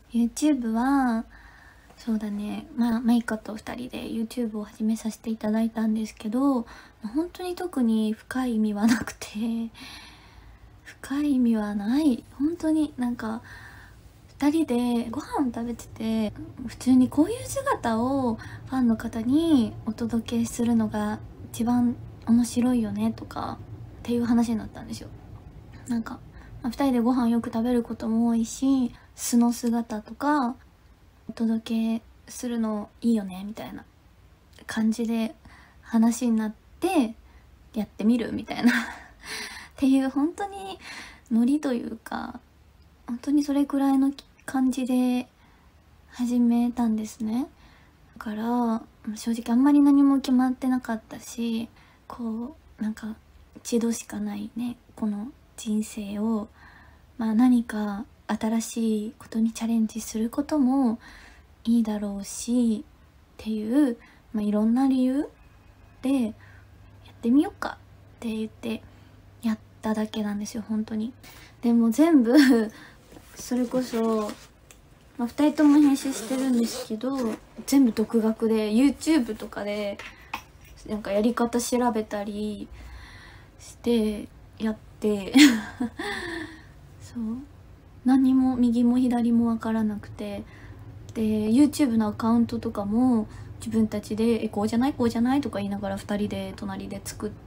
YouTube はそうだね、マイカと2人で YouTube を始めさせていただいたんですけど、本当に特に深い意味はなくて、深い意味はない。本当になんか2人でご飯を食べてて、普通にこういう姿をファンの方にお届けするのが一番面白いよねとかっていう話になったんですよ。なんか、2人でご飯よく食べることも多いし、素の姿とかお届けするのいいよねみたいな感じで話になって、やってみるみたいなっていう本当にノリというか、本当にそれくらいの感じで始めたんですね。だから正直あんまり何も決まってなかったし、こうなんか一度しかないねこの人生を、何か新しいことにチャレンジすることもいいだろうしっていう、いろんな理由でやってみようかって言ってやっただけなんですよ本当に。でも全部それこそ、2人とも編集してるんですけど、全部独学で YouTube とかでなんかやり方調べたりしてやってそう、何も右も左も分からなくて、で YouTube のアカウントとかも自分たちでこうじゃないこうじゃないとか言いながら2人で隣で作って、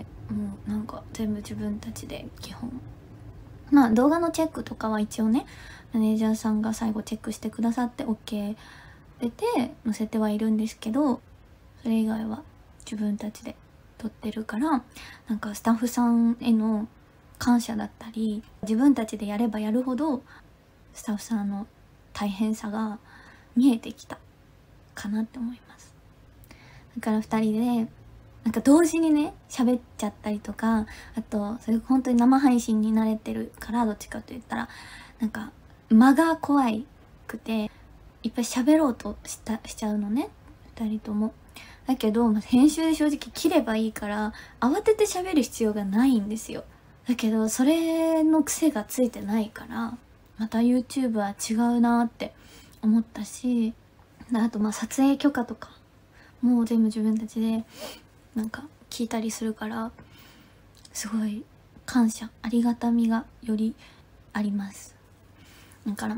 もうなんか全部自分たちで基本。動画のチェックとかは一応ね、マネージャーさんが最後チェックしてくださって OK 出て載せてはいるんですけど、それ以外は自分たちで撮ってるから、なんかスタッフさんへの感謝だったり、自分たちでやればやるほどスタッフさんの大変さが見えてきたかなって思います。だから2人でなんか同時にね喋っちゃったりとか、あとそれ本当に生配信に慣れてるから、どっちかと言ったらなんか間が怖くていっぱい喋ろうとしちゃうのね、2人とも。だけど、編集で正直切ればいいから慌てて喋る必要がないんですよ。だけどそれの癖がついてないから、また YouTube は違うなって思ったし、あと撮影許可とかもう全部自分たちでなんか聞いたりするから、すごい感謝ありがたみがよりあります。だから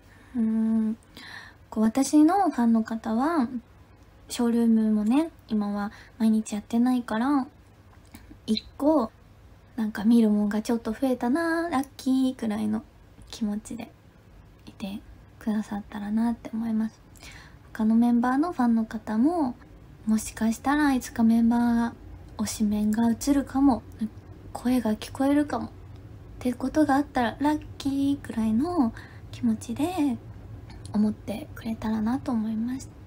こう私のファンの方はショールームもね今は毎日やってないから、1個なんか見るもんがちょっと増えたなラッキーくらいの気持ちでいてくださったらなって思います。他のメンバーのファンの方ももしかしたらいつかメンバーが推しメンが映るかも、声が聞こえるかもっていうことがあったらラッキーくらいの気持ちで思ってくれたらなと思います。